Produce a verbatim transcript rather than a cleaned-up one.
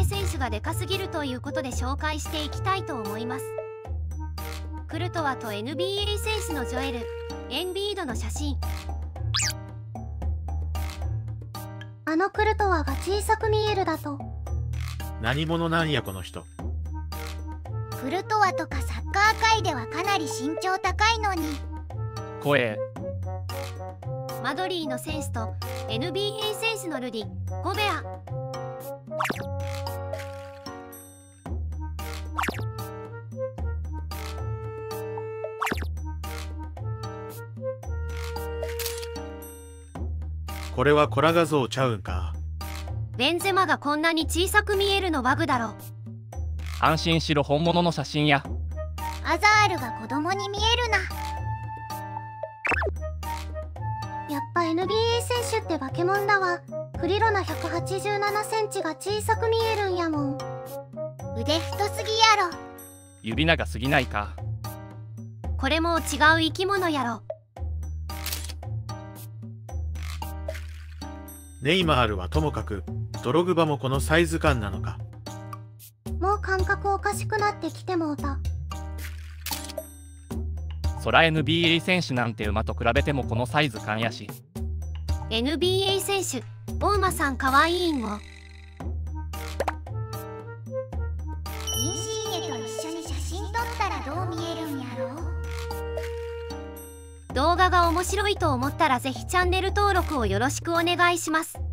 選手がでかすぎるということで紹介していきたいと思います。クルトワと エヌビーエー 選手のジョエル・エンビードの写真。 あのクルトワが小さく見えるだと。 何者なんやこの人。 クルトワとかサッカー界ではかなり身長高いのに。 声。 マドリーの選手と エヌビーエー 選手のルディ・ゴベア。 これはコラ画像ちゃうんか。 ベンゼマがこんなに小さく見えるのバグだろ。 安心しろ、本物の写真や。 アザールが子供に見えるな。 やっぱ エヌビーエー 選手って化け物だわ。クリロナひゃくはちじゅうななセンチが小さく見えるんやもん。 腕太すぎやろ。 指長すぎないか。 これも違う生き物やろ。 ネイマールはともかく、ドログバもこのサイズ感なのか。 もう感覚おかしくなってきてもうた。 そら エヌビーエー 選手なんて馬と比べてもこのサイズ感やし。 エヌビーエー 選手、大馬さんかわいいんご。 インシーネと一緒に写真撮ったらどう見えるんやろ。 動画が面白いと思ったらぜひチャンネル登録をよろしくお願いします。